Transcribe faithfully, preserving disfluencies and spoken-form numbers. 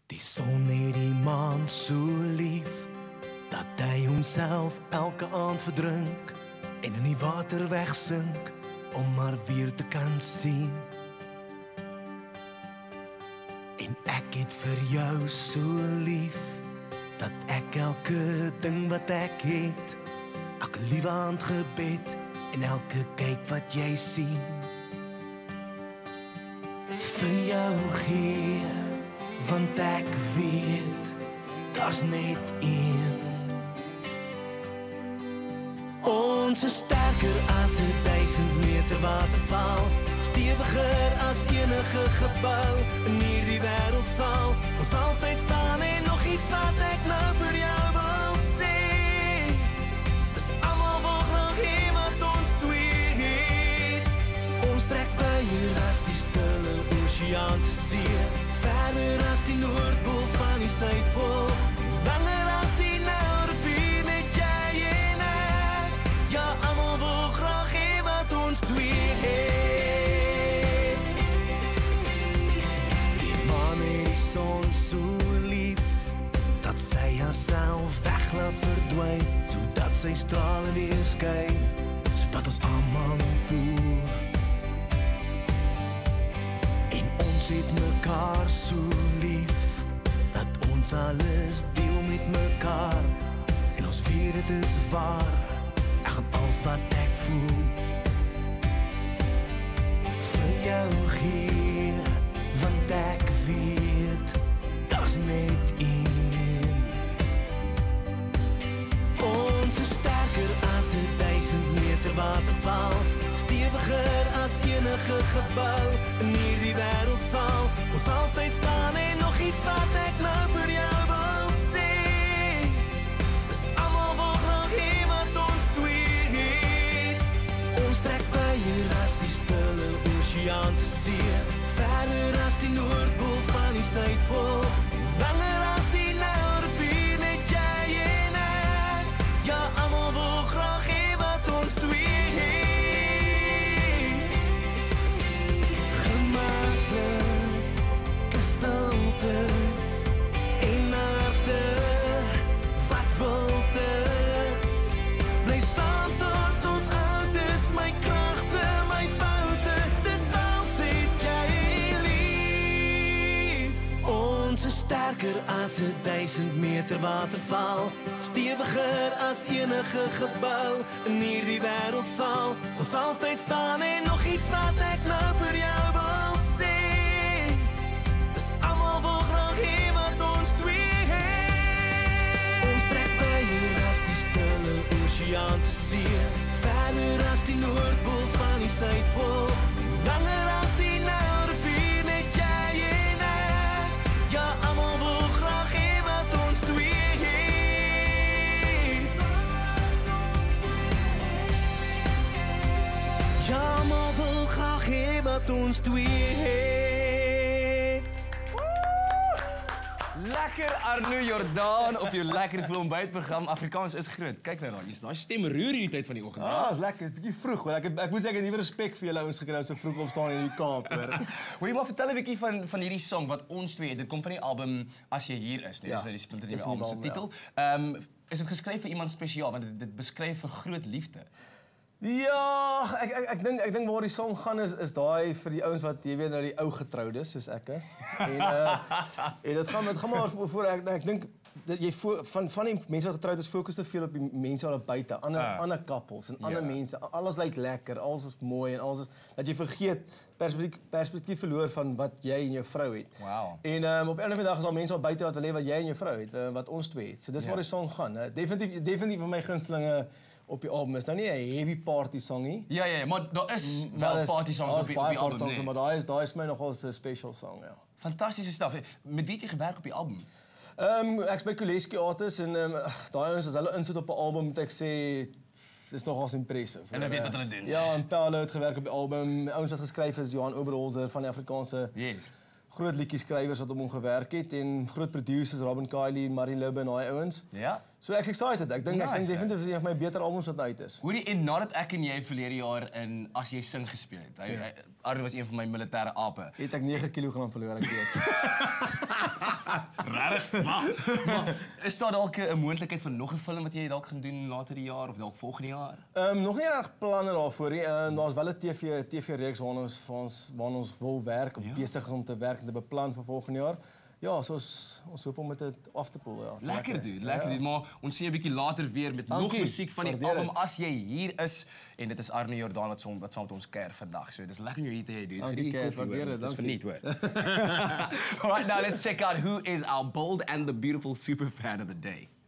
Die son het die maan so lief, dat hy homself elke aand verdrink en in die water wegsink, om maar weer te kan sien. En ek het vir jou so lief, dat ek elke ding wat ek het, elke liewe handgebed en elke kyk wat jy sien, vir jou gee, want ek weet, daar's net een. Ons is sterker as 'n duisend meter waterval, stewiger as enige gebou in hierdie wêreld sal ons altyd staan. En nog iets wat ek nou vir jou wil sê, is almal wil graag hê wat ons twee het. Ons trek verder as die stille oseaanse see, verder as die Noordpool van die Suidpool, langer as die Nylrivier, net jy en ek. Ja, almal wil graag hê wat ons twee het. Die maan het die son so lief, dat sy haarself weg laat verdwyn, sodat sy strale weer skyn, sodat ons almal voel. En ons het mekaar so lief, dat ons alles deel met mekaar, en ons weet het is waar, ek gaan alles wat ek voel vir jou gee, want ek weet, daar's net een. Ons is sterker as 'n duisend meter waterval, stewiger as enige gebou in hierdie wêreld sal ons altyd staan. En nog iets wat ek nou vir jou wil sê, is almal wil graag hê wat ons twee het. Ons trek verder as die stille oseaanse see, verder as die Noordpool van die Suidpool, langer as die Nylrivier, net jy en ek. Ja, almal wil graag hê wat ons twee het. Gemaklike stiltes en harte wat wild is, bly saam tot ons oud is, my kragte, my foute, dit als het jy lief. Ons is sterker as 'n duisend meter waterval, stewiger as enige gebou in hierdie wêreld sal ons altyd staan. En nog iets wat ek nou vir jou wil sê, is almal wil graag hê wat ons twee het. Ons trek verder as die stille oseaanse see, verder as die Noordpool van die Suidpool, langer as die Nylrivier, net jy en ek. Ja, almal wil graag hê wat ons twee het. Ja, almal wil graag hê wat ons twee het. Lekker Arno Jordaan op jou lekker voel ontbytprogram. Afrikaans is groot. Kyk nou daar, jy's daai stem roer hierdie tyd van die oggend. Ah, is lekker, is bietjie vroeg hoor. Ek het, ek moet sê ek het nuwe respek vir julle ouens gekry wat so vroeg opstaan in die Kaap hoor. Wil jy maar vertel 'n bietjie van van hierdie song wat ons twee het. Dit kom van die album As jy hier is, nee, Ja, dis nou die splinter dis nuwe die album se album, titel. Ehm um, is dit geskryf vir iemand spesiaal want dit, dit beskryf 'n groot liefde. Ja, ek ek ek dink ek dink waar die song gaan is is daai vir die ouens wat jy weet nou die ou getroudes soos ek hè. En uh en dit gaan dit gaan maar voor, voor ek ek dink dat jy voor, van van die mense wat getroud is fokus te veel op die mense wat buite, ander Ah. ander couples en ander Ja. mense. Alles lyk lekker, alles is mooi en alles is dat jy vergeet perspektief perspektief verloor van wat jy en jou vrou het. Wow. En um, op 'n ander dag is daar mense wat buite wat wil hê wat jy en jou vrou het, uh, wat ons twee het. So dis Ja. waar die song gaan. Uh, definitief definitief van my gunstelinge op die album is nou nie 'n heavy party song nie. Ja ja, ja, maar daar is Maar wel is- party songs daar op is die op baie die party album, songs, nee. maar daai is daai is my nogal 'n special song, ja. Fantastiese staf. Met wie het jy gewerk op die album? Ehm um, ek's by Kuleski Artists en ehm um, daai ouens as hulle insit op 'n album moet ek sê dis nogals impressive. En hulle weet wat hulle doen. Ja, en Paolo het gewerk op die album. Ouens wat geskryf is Johan Oberholzer van die Afrikaanse Yes. groot liedjieskrywers wat op hom gewerk het en groot producers Robin Kylie, Marie Lubbe en daai ouens. Ja. So ek's excited. Ek dink ek Nice, dink hè? definitief is een van my beter albums wat uit is. Hoorie, en nadat ek en jy verlede jaar in As jy sing gespeel het. Hy, hy Arno was een van my militêre ape. Het ek nege kilogram verloor, ek weet. Rarig. Maar, maar is daar dalk 'n moontlikheid vir nog 'n film wat jy dalk gaan doen later die jaar of dalk volgende jaar? Ehm um, nog nie reg planne daarvoor nie. Uh, Daar's wel 'n TV TV-reeks waarna ons vir ons waarna ons wil werk of ja. besig is om te werk en te beplan vir volgende jaar. Ja, so ons, ons hoop om met dit af te pool. Ja, lekker dude, lekker dude. Maar ons sien 'n bietjie later weer met Dankie. nog musiek van die Waardeer album het. As jy hier is. En dit is Arno Jordaan wat saam wat saam met ons kuier vandag. So dis lekker om jou hier te hê, dude. Dankie, Kees, waardeer dit. Dis verniet, hoor. All right, now let's check out who is our bold and the beautiful super fan of the day.